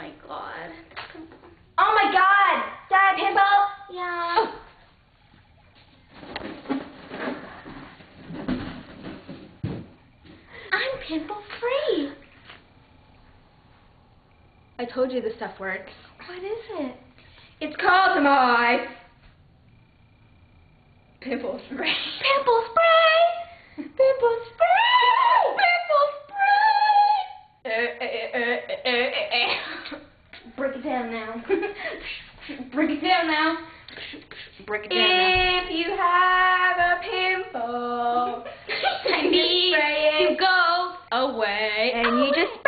my god. Oh my god! Dad, pimple? Yeah. I'm pimple free. I told you this stuff works. What is it? It's called my pimple spray. Pimple spray! Pimple spray! Pimple spray! Break it down now. Break it down now. Break it down now. If you have a pimple, I need to go away. And you just